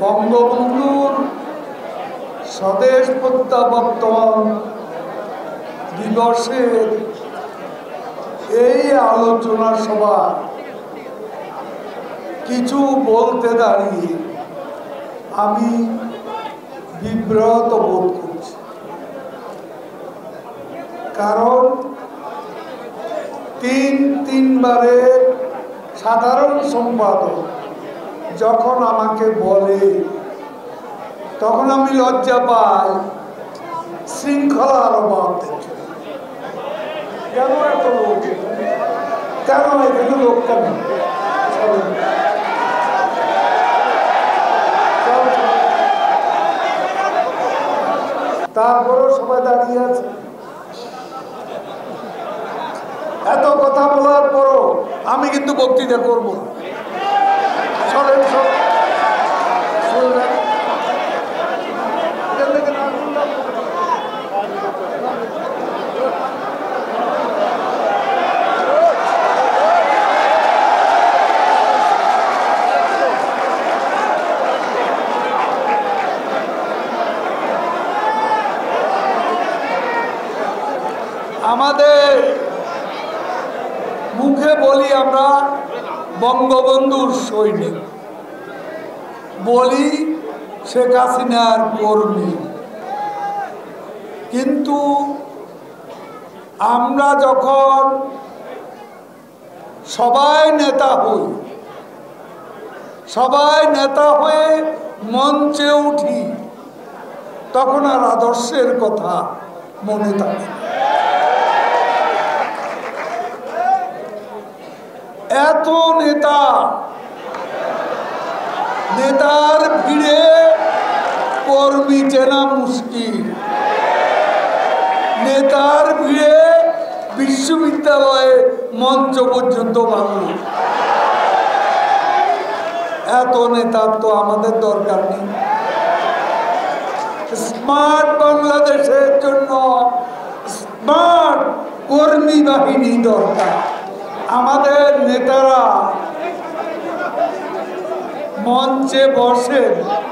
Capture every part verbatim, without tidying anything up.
বঙ্গবন্ধুর স্বদেশ প্রত্যাবর্তন দিবসের এই আলোচনা সভা কিছু বলতে দাঁড়িয়ে আমি বিব্রত বোধ করছি, কারণ তিন তিনবারের সাধারণ সম্পাদক যখন আমাকে বলে তখন আমি লজ্জা পাই। শৃঙ্খলার অভাব দেখে কেন এত লোক, কেন এখানে লোক কেন? তারপরেও সবাই দাঁড়িয়ে আছে। এত কথা বলার পরও আমি কিন্তু বক্তৃতা করবো না। সরেন সব আমাদের মুখে বলি আমরা বঙ্গবন্ধুর সৈনিক, বলি শেখ হাসিনার কর্মী, কিন্তু আমরা যখন সবাই নেতা হই, সবাই নেতা হয়ে মঞ্চে উঠি, তখন আর আদর্শের কথা মনে থাকে। এত নেতা, নেতার ভিড়ে কর্মী চেনা মুশকিল, নেতার ভিড়ে বিশ্ববিদ্যালয়ে মঞ্চ পর্যন্ত ভাঙল। এত নেতার তো আমাদের দরকার নেই। স্মার্ট বাংলাদেশের জন্য স্মার্ট কর্মী বাহিনী দরকার। আমাদের নেতারা মঞ্চে বসে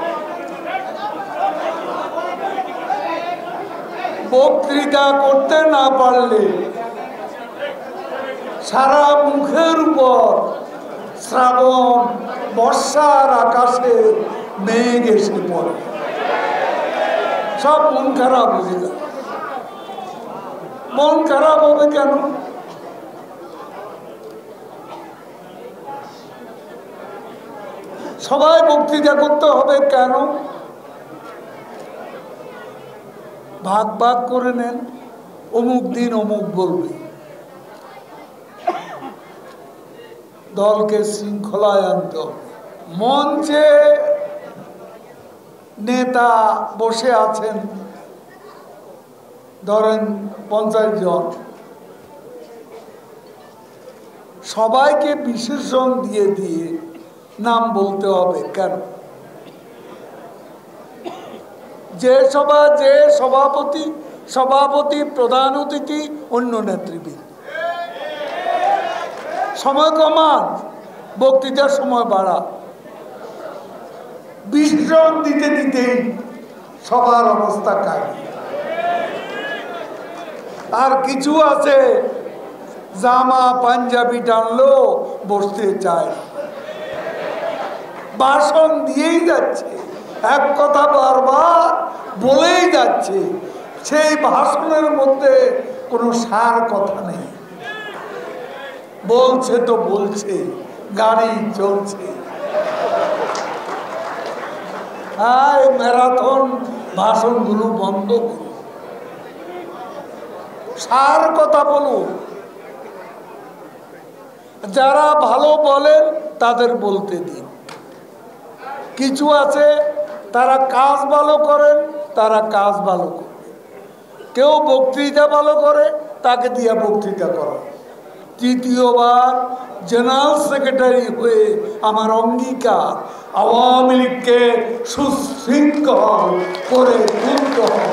বক্তৃতা করতে না পারলে সারা মুখের উপর শ্রাবণ বর্ষার আকাশে মেঘ এসে পড়ে, সব মন খারাপ হয়ে যায়। মন খারাপ হবে কেন? সবাই বক্তৃতা করতে হবে কেন? ভাগ ভাগ করে নেন, অমুক দিন অমুক বলবে। দলকে শৃঙ্খলায় আনতে হবে। মঞ্চে নেতা বসে আছেন ধরেন পঞ্চাশ জন, সবাইকে বিশেষণ দিয়ে দিয়ে নাম বলতে হবে কেন? যে সভা, যে সভাপতি, সভাপতি, প্রধান অতিথি, অন্য নেতৃবৃন্দ, সময় কমান, বক্তৃতার সময় বাড়া। বিশেষণ দিতে দিতেই সবার অবস্থা কাহিল। আর কিছু আছে জামা পাঞ্জাবি টানলো বসতে চায়, ভাষণ দিয়েই যাচ্ছে, এক কথা বারবার বলেই যাচ্ছে, সেই ভাষণের মধ্যে কোনো সার কথা নেই। বলছে তো বলছে, গাড়ি চলছে। হ্যাঁ, ম্যারাথন ভাষণগুলো বন্ধ করুন, সার কথা বলুন। যারা ভালো বলেন তাদের বলতে দিন। কিছু আছে তারা কাজ ভালো করেন, তারা কাজ ভালো করে। কেউ বক্তৃতা ভালো করে, তাকে দিয়ে বক্তৃতা করা। তৃতীয়বার জেনারেল সেক্রেটারি হয়ে আমার অঙ্গীকার, আওয়ামী লীগকে সুশৃঙ্খল করে তুলতে হবে,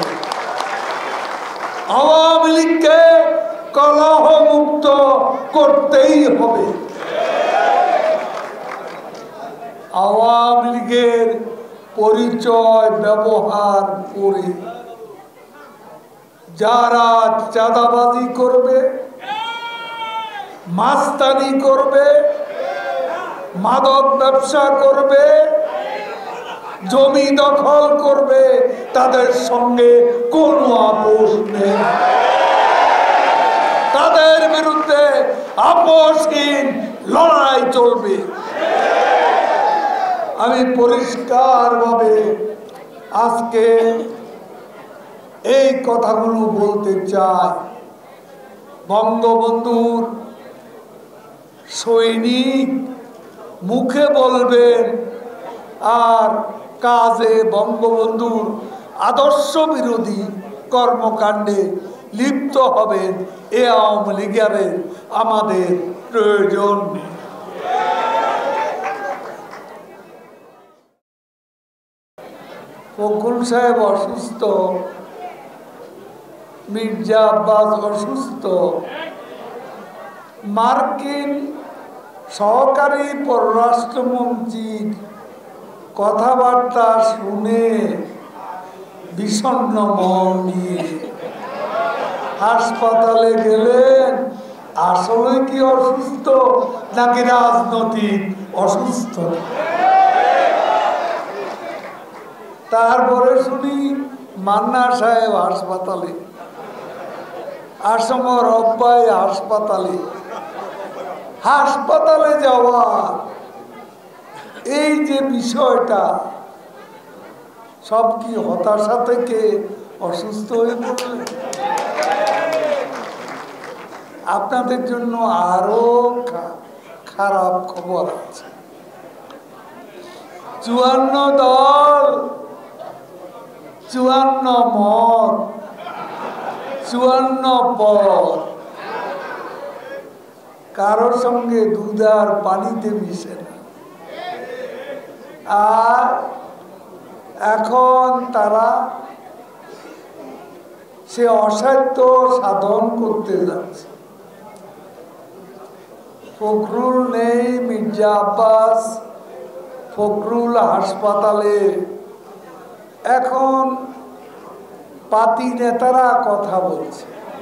আওয়ামী লীগকে কলহ মুক্ত করতেই হবে। আওয়ামী লীগের পরিচয় ব্যবহার করে যারা চাঁদাবাজি করবে, মাস্তানি করবে, মাদক ব্যবসা করবে, জমি দখল করবে, তাদের সঙ্গে কোনো আপোষ নেই। তাদের বিরুদ্ধে আপোষহীন লড়াই চলবে। আমি পরিষ্কারভাবে আজকে এই কথাগুলো বলতে চাই। বঙ্গবন্ধুর সৈনিক মুখে বলবেন আর কাজে বঙ্গবন্ধুর আদর্শ বিরোধী কর্মকাণ্ডে লিপ্ত হবেন, এ আওয়ামী লীগের আমাদের প্রয়োজন নেই। ফখরুল সাহেব অসুস্থ, মির্জা আব্বাস অসুস্থ, মার্কিন সহকারী পররাষ্ট্রমন্ত্রীর কথাবার্তা শুনে বিষণ্ণ মন নিয়ে হাসপাতালে গেলেন। আসলে কি অসুস্থ নাকি রাজনৈতিক অসুস্থ? তারপরে শুনি মান্না সাহেব হাসপাতালে, আসম রব্বাই হাসপাতালে। হাসপাতালে যাওয়া এই যে বিষয়টা, সব কি হতাশা থেকে অসুস্থ হয়ে পড়লে? আপনাদের জন্য আরো খারাপ খবর আছে। চুয়ান্ন দল, চুয়ান্ন মত, চুয়ান্ন পথ, কারোর সঙ্গে দুধ আর পানিতে মিশে না। আর এখন তারা সে অসাধ্য সাধন করতে যাচ্ছে। ফখরুল নেই, মির্জা আব্বাস, ফখরুল হাসপাতালে। এখন পাতি নেতারা কথা বলছে।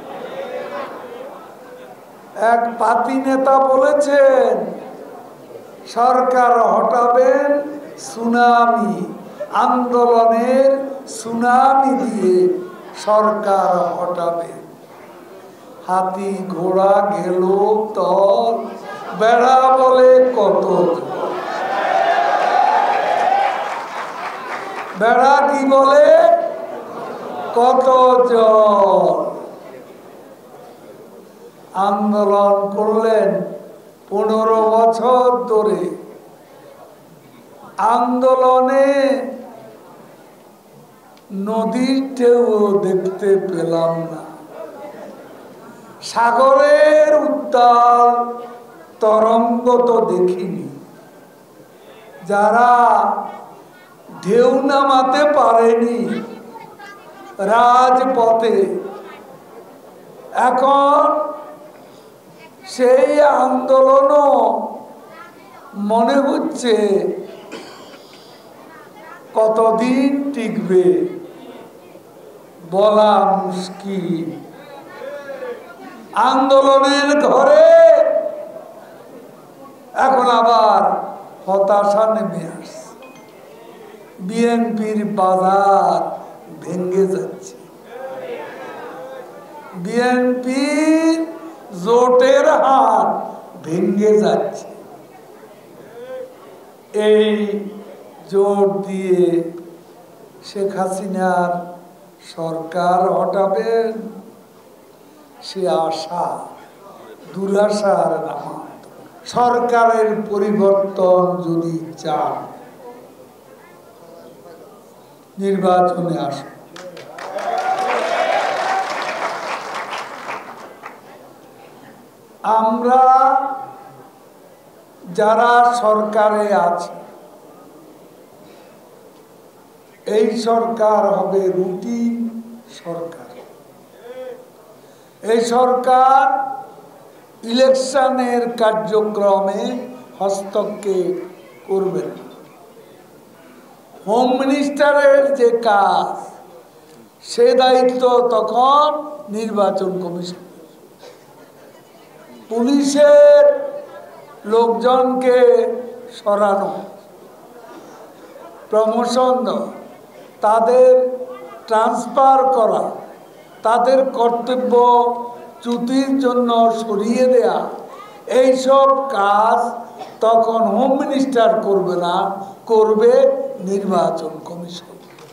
এক পাতি নেতা বলেছেন সরকার হটাবেন সুনামি, আন্দোলনের সুনামি দিয়ে সরকার হটাবে। হাতি ঘোড়া গেল তল, বেড়া বলে কত। বেড়া কি বলে? কত জল। আন্দোলন করলেন পনেরো বছর ধরে। আন্দোলনে নদীর ঢেউ দেখতে পেলাম না, সাগরের উত্তাল তরঙ্গ তো দেখিনি। যারা ঢেউ নামাতে পারেনি রাজপথে, এখন সেই আন্দোলনও মনে হচ্ছে কতদিন টিকবে বলা মুশকিল। আন্দোলনের ঘরে এখন আবার হতাশা নেমে আসছে। বিএনপির বাজার ভেঙে যাচ্ছে, বিএনপির জোটের হাত ভেঙে যাচ্ছে। এই জোট দিয়ে শেখ হাসিনার সরকার হটাবেন, সে আশা দুরাশার নাম। সরকারের পরিবর্তন যদি চান, নির্বাচনে আসুন। আমরা যারা সরকারে আছি, এই সরকার হবে রুটিন সরকার। এই সরকার ইলেকশনের কার্যক্রমে হস্তক্ষেপ করবে না। হোম মিনিস্টারের যে কাজ সে দায়িত্ব তখন নির্বাচন কমিশন। পুলিশের লোকজনকে সরানো, প্রমোশন দেওয়া, তাদের ট্রান্সফার করা, তাদের কর্তব্য চ্যুতির জন্য সরিয়ে দেয়া, এইসব কাজ তখন হোম মিনিস্টার করবে না, করবে নির্বাচন কমিশন।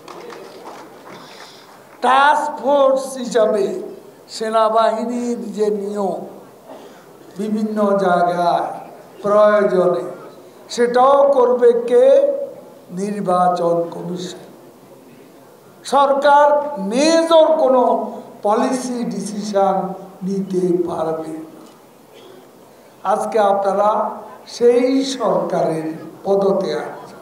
টাস্ক ফোর্স হিসাবে সেনাবাহিনীর যে নিয়ম বিভিন্ন জায়গায় প্রয়োজনে, সেটাও করবে কে? নির্বাচন কমিশন। সরকার মেজর কোনো পলিসি ডিসিশন নিতে পারবে। আজকে আপনারা সেই সরকারের পদতে আছেন।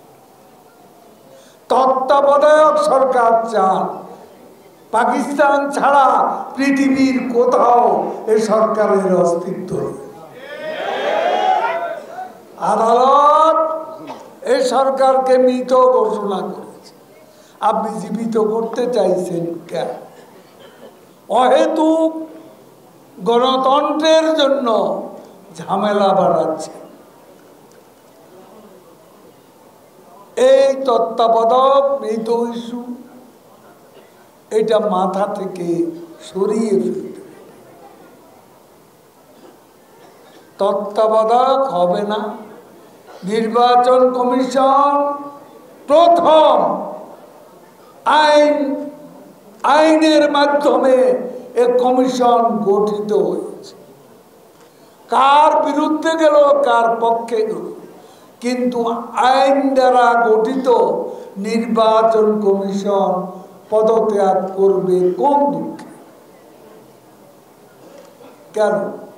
তত্ত্বাবধায়ক সরকার চান। পাকিস্তান ছাড়া পৃথিবীর কোথাও এ সরকারের অস্তিত্ব নেই। আদালত এই সরকারকে মৃত ঘোষণা করেছে। আপনি জীবিত করতে চাইছেন কেন? অহেতুক গণতন্ত্রের জন্য ঝামেলা বাড়াচ্ছে। এই তত্ত্বাবধায়ক মৃত ইস্যু, এটা মাথা থেকে সরিয়ে ফেলতে। তত্ত্বাবধায়ক হবে না। নির্বাচন কমিশন প্রথম আইন আইনের মাধ্যমে এ কমিশন গঠিত হয়েছে। কার বিরুদ্ধে গেল, কার পক্ষে গেল, কিন্তু আইন দ্বারা গঠিত নির্বাচন কমিশন পদত্যাগ করবে কোন দুঃখে? কেন?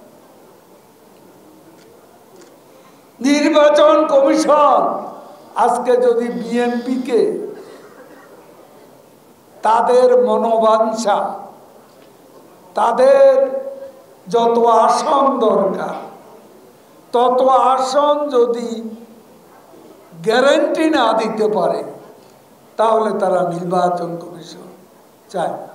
নির্বাচন কমিশন আজকে যদি বিএনপিকে তাদের মনোবাঞ্ছা, তাদের যত আসন দরকার তত আসন যদি গ্যারান্টি না দিতে পারে, তাহলে তারা নির্বাচন কমিশন চায় না।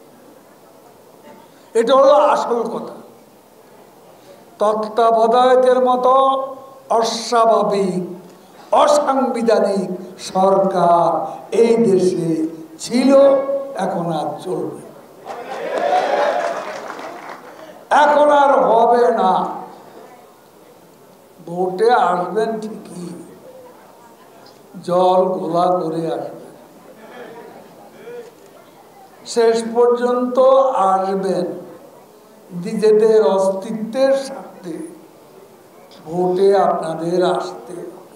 এটা হলো আসল কথা। তত্ত্বাবধায়কের মতো অস্বাভাবিক, অসাংবিধানিক সরকার এই দেশে ছিল, এখন আর চলবে, এখন আর হবে না। ভোটে আসবেন ঠিকই, জল গোলা করে আসবেন, শেষ পর্যন্ত আসবেন নিজেদের অস্তিত্বের সাথে। ভোটে আপনাদের আসতে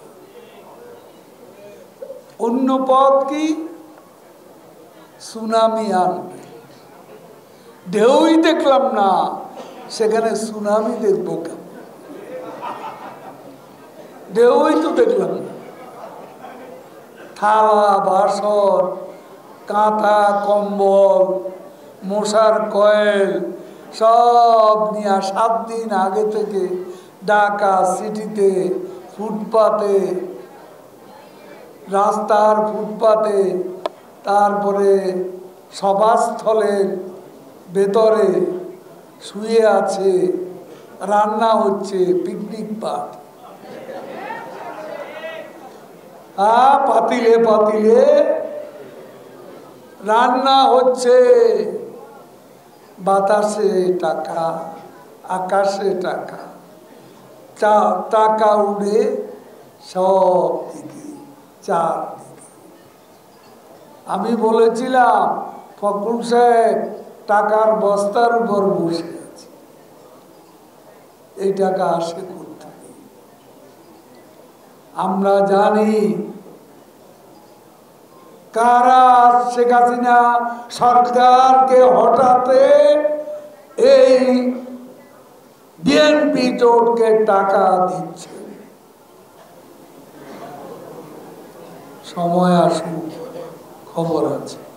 অন্য পথ কি? সুনামি আনবে। ঢেউই দেখলাম না, সেখানে সুনামি দেখবো কেন? ঢেউই তো দেখলাম না। থালা বাসন, কাঁথা কম্বল, মশার কয়েল সব নিয়ে সাত দিন আগে থেকে ঢাকা সিটিতে, ফুটপাতে, রাস্তার ফুটপাতে, তারপরে সভাস্থলের ভেতরে শুয়ে আছে, রান্না হচ্ছে, পিকনিক পাট, হ্যাঁ, পাতিলে পাতিলে রান্না হচ্ছে। বাতাসে টাকা, আকাশে টাকা, টাকা উড়ে সব দিকে, চারদিকে। আমি বলেছিলাম ফখরুল সাহেব টাকার বস্তার উপর বসে আছে, এই টাকা আসে কোথেকে? আমরা জানি কারা শেখ হাসিনা সরকারকে হঠাতে এই বিএনপি জোটকে টাকা দিচ্ছে। সময় আসুক, খবর আছে।